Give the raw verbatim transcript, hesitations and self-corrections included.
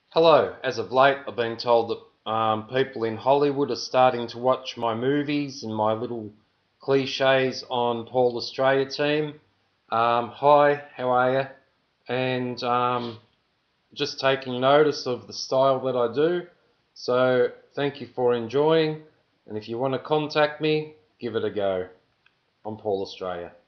Hello. As of late, I've been told that um, people in Hollywood are starting to watch my movies and my little cliches on Paul Australia Team. Um, hi, how are you? And um, just taking notice of the style that I do. So thank you for enjoying. And if you want to contact me, give it a go. I'm Paul Australia.